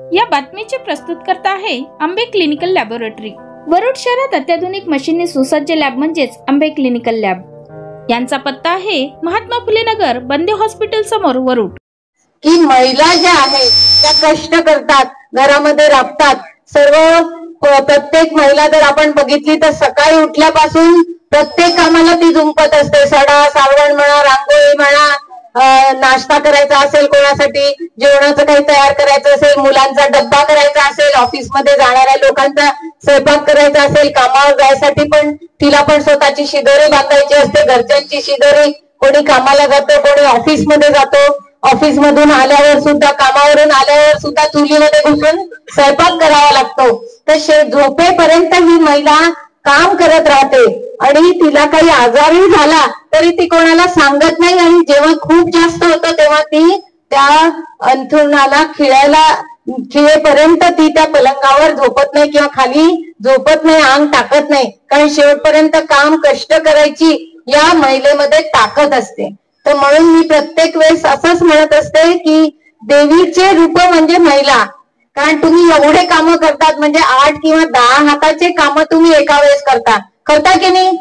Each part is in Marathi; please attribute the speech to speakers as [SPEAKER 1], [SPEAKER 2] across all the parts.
[SPEAKER 1] या बातमीचे प्रस्तुतकर्ता आहे अंबे क्लिनिकल लॅबोरेटरी। वरुड शहरात अत्याधुनिक मशीनने सुसज्ज लॅब म्हणजेच अंबे क्लिनिकल लॅब। यांचा पत्ता आहे महात्मा फुले नगर, बंदे हॉस्पिटल समोर, वरुड।
[SPEAKER 2] की महिला ज्या आहेत त्या कष्ट करतात, घरामध्ये राबतात। प्रत्येक महिला जर आपण बघितली तर सकाळी उठल्यापासून प्रत्येक कामाला ती झुंपत असते। सडा सावरण म्हणा, रांगोळी म्हणा, नाश्ता करायचा असेल, कोणासाठी जेवणाचं काही तयार करायचं असेल, मुलांचा डब्बा करायचा असेल, ऑफिस मध्ये जाणाऱ्या लोकांचा स्वयंपाक करायचा असेल, कामावर जायसाठी पण तिला पण स्वतःची शिदोरी बांधायची असते, घरच्यांची शिदोरी। कोणी कामाला जातो, कोणी ऑफिस मध्ये जातो, ऑफिस मधून आल्यावर सुद्धा, कामावरून आल्यावर सुद्धा चुलीमध्ये घुसून स्वयंपाक करावा लागतो। तर झोपेपर्यंत ही महिला काम करत राहते आणि तिला काही आजारही झाला तरी ती कोणाला सांगत नाही। आणि जेव्हा खूप जास्त होतं तेव्हा ती त्या अंथरुणाला खिळेपर्यंत ती त्या पलंगावर झोपत नाही किंवा खाली झोपत नाही, अंग टाकत नाही, कारण शेवटपर्यंत काम कष्ट करायची या महिलेमध्ये ताकद असते। तर म्हणून मी प्रत्येक वेळेस असंच म्हणत असते की देवीचे रूप म्हणजे महिला, कारण तुम्ही एवढे कामं करतात, म्हणजे 8 किंवा 10 हाताचे कामं तुम्ही एका वेळेस करता की नाही?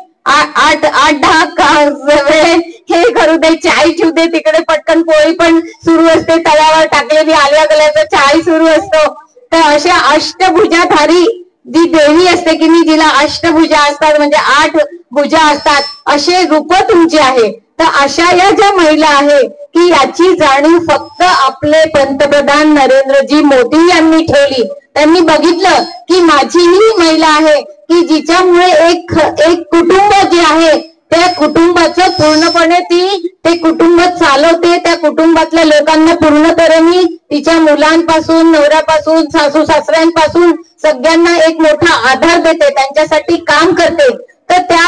[SPEAKER 2] 8-10 वेळे हे करू दे, चाय ठेवू दे, तिकडे पटकन पोळी पण सुरू असते, तव्यावर टाकलेली आल्या गल्याचा चाय सुरू असतो। तर अशा अष्टभुजाधारी जी देवी असते की नाही, जिला अष्टभुजा असतात म्हणजे 8 भुजा असतात, असे रूप तुमचे आहे। तर अशा या ज्या महिला आहे की याची जाणीव फक्त आपले पंतप्रधान नरेंद्रजी मोदी यांनी ठेवली। त्यांनी बघितलं की माझी ही महिला आहे की जिच्यामुळे एक कुटुंब जे आहे त्या कुटुंबाचं पूर्णपणे ते कुटुंब चालवते, त्या कुटुंबातल्या लोकांना पूर्ण तऱ्हेने तिच्या मुलांपासून, नवऱ्यापासून, सासू सासऱ्यांपासून सगळ्यांना एक मोठा आधार देते, त्यांच्यासाठी काम करते। तर त्या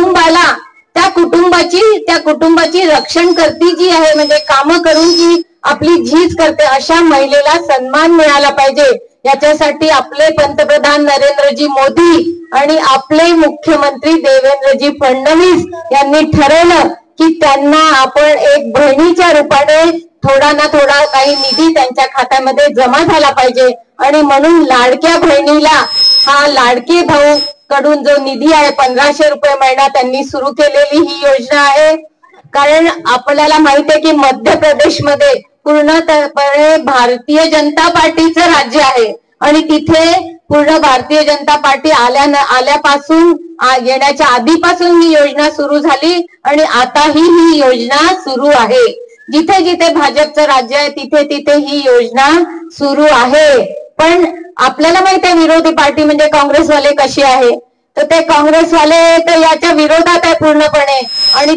[SPEAKER 2] कुटुंबाची रक्षण करती जी आहे, म्हणजे कामं करून जी आपली झीज करते, अशा महिलेला सन्मान मिळाला पाहिजे। याच्यासाठी आपले पंतप्रधान नरेंद्रजी मोदी आणि आपले मुख्यमंत्री देवेंद्रजी फडणवीस यांनी ठरवलं की त्यांना आपण एक बहिणीच्या रूपाने थोडा ना थोडा काही निधी त्यांच्या खात्यामध्ये जमा झाला पाहिजे। आणि म्हणून लाडक्या बहिणीला हा लाडके भाऊ कडून जो निधी आहे 1500 रुपये महिना त्यांनी सुरू केलेली ही योजना आहे। कारण आपल्याला माहित आहे की मध्य प्रदेशमध्ये पूर्णपणे भारतीय जनता पार्टीचं राज्य आहे आणि तिथे पूर्ण भारतीय जनता पार्टी आल्यापासून येण्याच्या आधीपासून ही योजना सुरू झाली आणि आताही ही योजना सुरू आहे। जिथे जिथे भाजपचं राज्य आहे तिथे तिथे ही योजना सुरू आहे। पण आपल्याला माहित आहे विरोधी पार्टी म्हणजे काँग्रेसवाले कसे आहे, तर ते काँग्रेसवाले तर याच्या विरोधात आहे पूर्णपणे। आणि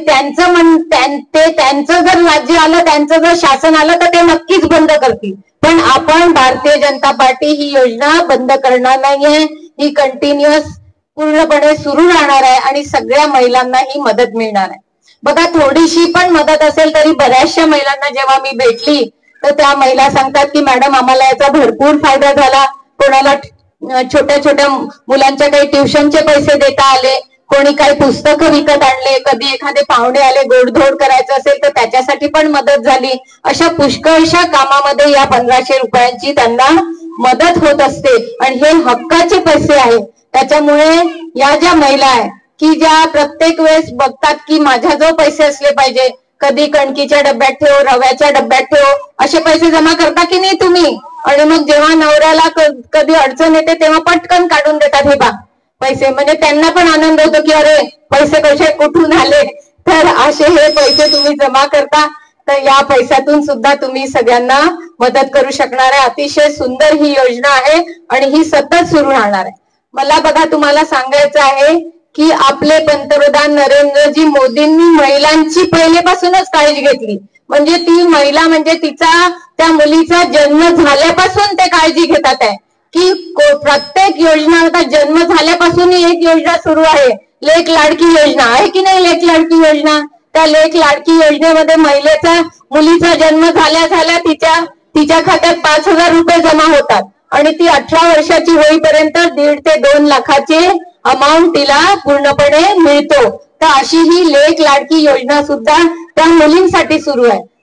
[SPEAKER 2] त्यांचं जर राज्य आलं, त्यांचं जर शासन आलं तर ते नक्कीच बंद करतील। पण आपण भारतीय जनता पार्टी ही योजना बंद करणार नाहीये, ही कंटिन्युअस पूर्णपणे सुरू राहणार आहे आणि सगळ्या महिलांना ही मदत मिळणार आहे। बघा, थोडीशी पण मदत असेल तरी बऱ्याचशा महिलांना जेव्हा मी भेटली तर त्या महिला सांगतात की मॅडम आम्हाला याचा भरपूर फायदा झाला। कोणाला छोट्या छोट्या मुलांच्या काही ट्युशनचे पैसे देता आले, कोणी काही पुस्तकं विकत आणले, कधी एखादे पाहुणे आले गोडधोड करायचं असेल तर त्याच्यासाठी पण मदत झाली। अशा पुष्कळशा कामामध्ये या 1500 रुपयांची त्यांना मदत होत असते आणि हे हक्काचे पैसे आहेत। त्याच्यामुळे या ज्या महिला आहे की ज्या प्रत्येक वेळेस बघतात की माझ्याजवळ पैसे असले पाहिजे, कधी कणकीच्या डब्यात ठेव, रव्याच्या डब्यात ठेव, असे पैसे जमा करता की नाही तुम्ही? आणि मग जेव्हा नवऱ्याला कधी अडचण येते तेव्हा पटकन काढून देतात हे बा पैसे, म्हणजे त्यांना पण आनंद होतो की अरे पैसे कसे कुठून आले। तर असे हे पैसे तुम्ही जमा करता, तर या पैशातून सुद्धा तुम्ही सगळ्यांना मदत करू शकणार आहे। अतिशय सुंदर ही योजना आहे आणि ही सतत सुरू राहणार आहे। मला बघा तुम्हाला सांगायचं आहे की आपले पंतप्रधान नरेंद्रजी मोदींनी महिलांची पहिलेपासूनच काळजी घेतली। म्हणजे ती महिला म्हणजे त्या मुलीचा जन्म झाल्यापासून ते काळजी घेतात आहे की प्रत्येक योजना, आता जन्म झाल्यापासून एक योजना सुरू आहे, लेक लाडकी योजना आहे की नाही? लेक लाडकी योजना, त्या लेक लाडकी योजनेमध्ये मुलीचा जन्म झाल्या तिच्या खात्यात 5000 रुपये जमा होतात आणि ती 18 वर्षाची होईपर्यंत 1.5 ते 2 लाखाचे अमाऊंट तिला पूर्णपणे मिळतो। तर अशी ही लेक लाडकी योजना सुद्धा त्या मुलींसाठी सुरू आहे।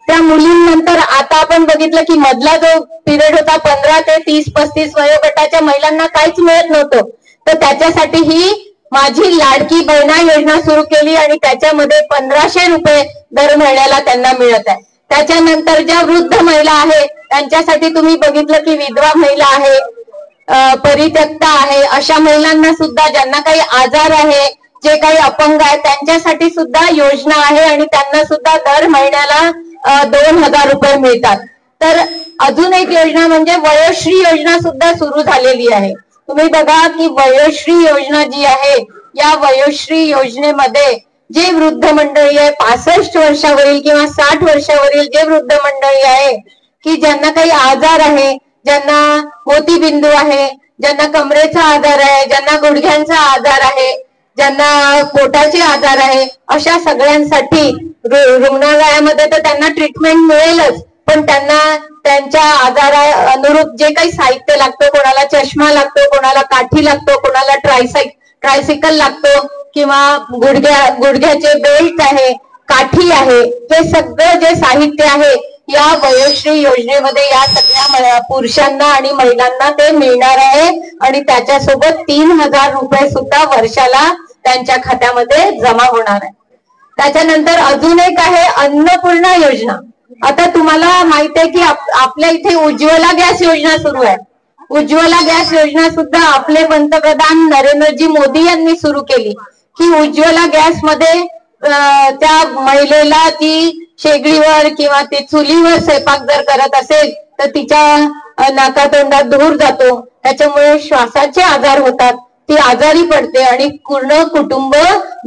[SPEAKER 2] त्या मुलींनंतर आता आपण बघितलं की मधला जो पिरियड होता 15 ते 30-35 वयोगटाच्या महिलांना काहीच मिळत नव्हतं, तर त्याच्यासाठी ही माझी लाडकी बहिणा योजना सुरू केली आणि त्याच्यामध्ये 1500 रुपये दर महिन्याला त्यांना मिळत आहे. त्याच्यानंतर ज्या वृद्ध महिला आहे त्यांच्यासाठी तुम्ही बघितलं की विधवा महिला आहे, परित्यक्ता आहे, अशा महिलांना सुद्धा ज्यांना काही आजार आहे, जे काही अपंग आहे त्यांच्यासाठी सुद्धा योजना आहे आणि त्यांना सुद्धा दर महिन्याला 2000 रुपये मिळतात. तर अजून एक योजना म्हणजे वयोश्री योजना सुद्धा सुरू झालेली आहे. तुम्ही बघा की वयोश्री योजना जी आहे, या वयोश्री योजनेमध्ये जे वृद्ध मंडळी आहे 65 वर्षावरील किंवा 60 वर्षावरील जे वृद्ध मंडळी आहे की ज्यांना काही आजार आहे, ज्यांना मोतीबिंदू आहे, ज्यांना कमरेचा आजार आहे, ज्यांना गुडघ्यांचा आजार आहे, ज्यांना पोटाचे आजार आहे, अशा सगळ्यांसाठी रुग्णालयामध्ये तर त्यांना ट्रीटमेंट मिळेलच, पण त्यांना त्यांच्या आजारा अनुरूप जे काही साहित्य लागतं, कोणाला चष्मा लागतो, कोणाला काठी लागतो, कोणाला ट्रायसायकल लागतो किंवा गुडघ्याचे बेल्ट आहे, काठी आहे, हे सगळं जे साहित्य आहे या वयोश्री योजनेमध्ये या सगळ्या पुरुषांना आणि महिलांना ते मिळणार आहे आणि त्याच्यासोबत 3000 रुपये सुद्धा वर्षाला त्यांच्या खात्यामध्ये जमा होणार आहे. त्याच्यानंतर अजून एक आहे अन्नपूर्णा योजना. आता तुम्हाला माहित आहे की आपल्या इथे उज्ज्वला गॅस योजना सुरू आहे. उज्ज्वला गॅस योजना सुद्धा आपले पंतप्रधान नरेंद्रजी मोदी यांनी सुरू केली की उज्ज्वला गॅस मध्ये त्या महिलेला ती शेगडीवर किंवा ती चुलीवर स्वयंपाक जर करत असेल तर तिच्या नाकातोंडात धूर जातो, त्याच्यामुळे श्वासाचे आजार होतात, ती आजारी पडते आणि पूर्ण कुटुंब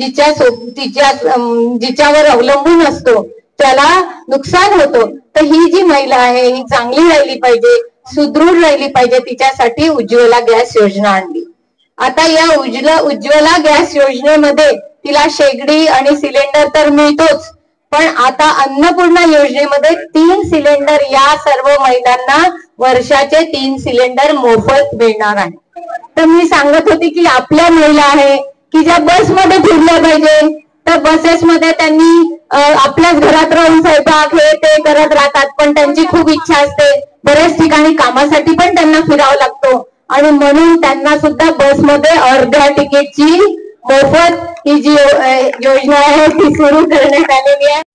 [SPEAKER 2] जिच्यावर अवलंबून असतो त्याला नुकसान होतो. तर ही जी महिला आहे ही चांगली राहिली पाहिजे, सुदृढ राहिली पाहिजे, तिच्यासाठी उज्ज्वला गॅस योजना आणली. आता या उज्ज्वला गॅस योजनेमध्ये तिला शेगडी आणि सिलेंडर तर मिळतोच, पण आता अन्नपूर्णा योजनेमध्ये 3 सिलेंडर या सर्व महिलांना वर्षाचे 3 सिलेंडर मोफत मिळणार आहे. तर मी सांगत होती की आपल्या महिला आहे की ज्या बसमध्ये फिरल्या पाहिजे, तर बसेसमध्ये त्यांनी आपल्याच घरात राहून स्वयंपाक हे ते करत राहतात, पण त्यांची खूप इच्छा असते, बऱ्याच ठिकाणी कामासाठी पण त्यांना फिरावं लागतो आणि म्हणून त्यांना सुद्धा बसमध्ये अर्ध्या तिकीटची मोफत ही जी योजना आहे ती सुरू करण्यात आलेली आहे.